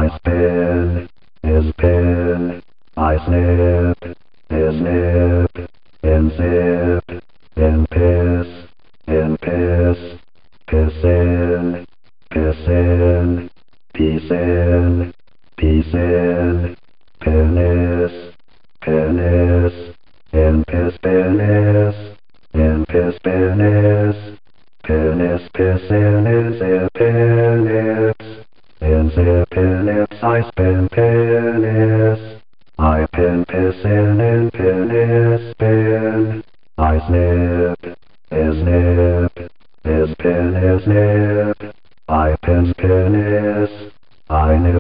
I spin, is pin. I snip, is nip. In zip, in piss, pissin, pissin, peace in, penis, penis, in piss, penis, penis, pissin, in zip, penips, in zip, penips, I spin, penis. I pin, pissin, in penis, spin. I snip, is pin, is nip. I pins, penis. I nip.